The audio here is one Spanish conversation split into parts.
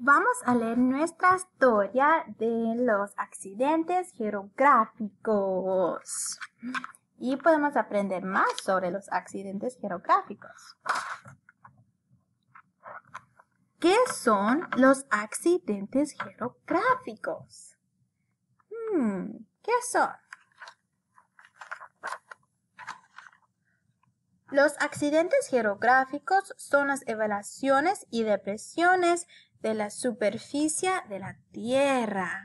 Vamos a leer nuestra historia de los accidentes geográficos. Y podemos aprender más sobre los accidentes geográficos. ¿Qué son los accidentes geográficos? ¿Qué son? Los accidentes geográficos son las elevaciones y depresiones de la superficie de la Tierra.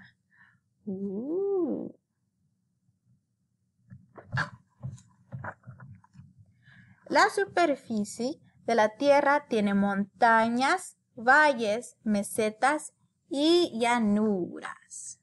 La superficie de la Tierra tiene montañas, valles, mesetas y llanuras.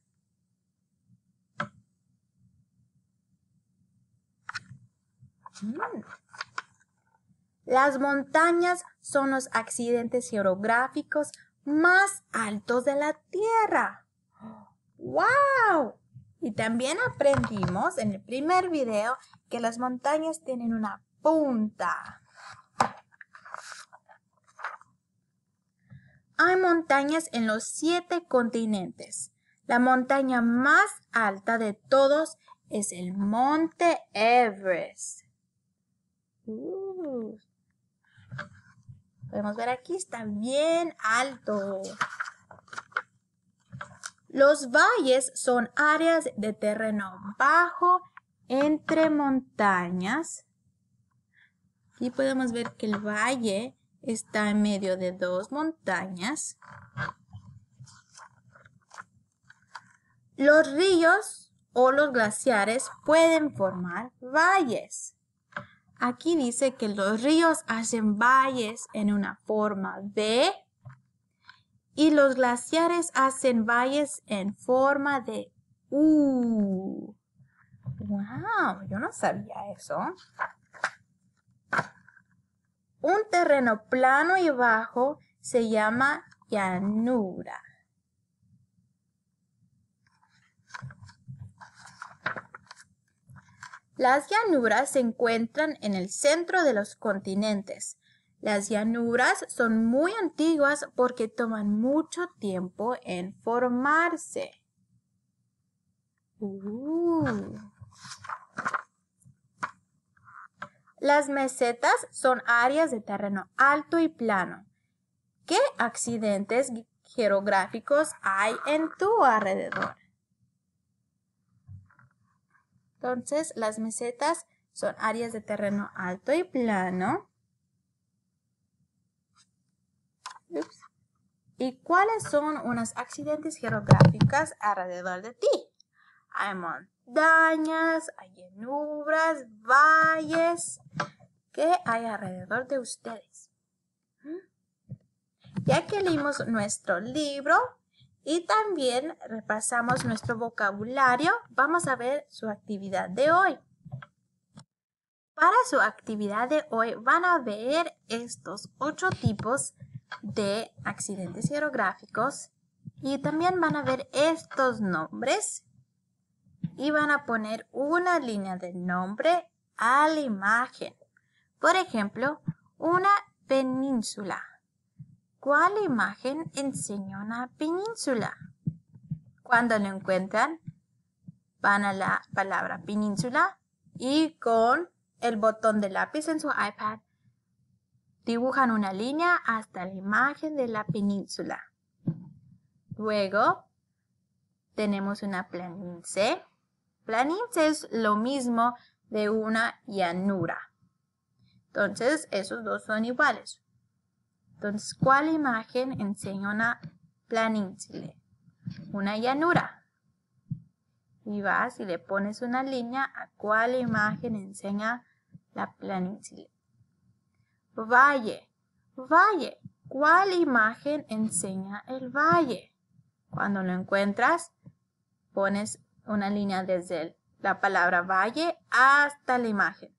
Las montañas son los accidentes geográficos más altos de la Tierra. ¡Wow! Y también aprendimos en el primer video que las montañas tienen una punta. Hay montañas en los 7 continentes. La montaña más alta de todos es el Monte Everest. Podemos ver aquí, está bien alto. Los valles son áreas de terreno bajo entre montañas. Aquí podemos ver que el valle está en medio de 2 montañas. Los ríos o los glaciares pueden formar valles. Aquí dice que los ríos hacen valles en una forma V y los glaciares hacen valles en forma de U. ¡Wow! Yo no sabía eso. Un terreno plano y bajo se llama llanura. Las llanuras se encuentran en el centro de los continentes. Las llanuras son muy antiguas porque toman mucho tiempo en formarse. Las mesetas son áreas de terreno alto y plano. ¿Qué accidentes geográficos hay en tu alrededor? Entonces, las mesetas son áreas de terreno alto y plano. ¿Y cuáles son unos accidentes geográficos alrededor de ti? Hay montañas, hay llanuras, valles. ¿Qué hay alrededor de ustedes? Ya que leímos nuestro libro y también repasamos nuestro vocabulario, vamos a ver su actividad de hoy. Para su actividad de hoy van a ver estos 8 tipos de accidentes geográficos y también van a ver estos nombres y van a poner una línea de nombre a la imagen. Por ejemplo, una península. ¿Cuál imagen enseña una península? Cuando lo encuentran, van a la palabra península y con el botón de lápiz en su iPad dibujan una línea hasta la imagen de la península. Luego tenemos una planicie. Planicie es lo mismo de una llanura. Entonces, esos dos son iguales. Entonces, ¿cuál imagen enseña una planicie? Una llanura. Y vas y le pones una línea a cuál imagen enseña la planicie. Valle. Valle. ¿Cuál imagen enseña el valle? Cuando lo encuentras, pones una línea desde la palabra valle hasta la imagen.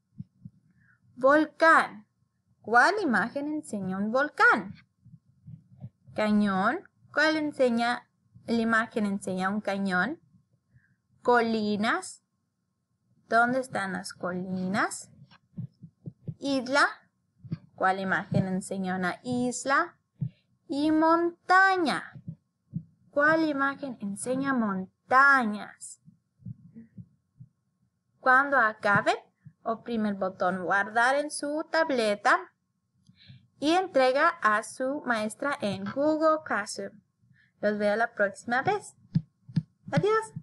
Volcán. ¿Cuál imagen enseña un volcán? Cañón. ¿Cuál la imagen enseña un cañón? Colinas. ¿Dónde están las colinas? Isla. ¿Cuál imagen enseña una isla? Y montaña. ¿Cuál imagen enseña montañas? Cuando acabe, oprime el botón guardar en su tableta y entrega a su maestra en Google Classroom. Los veo la próxima vez. Adiós.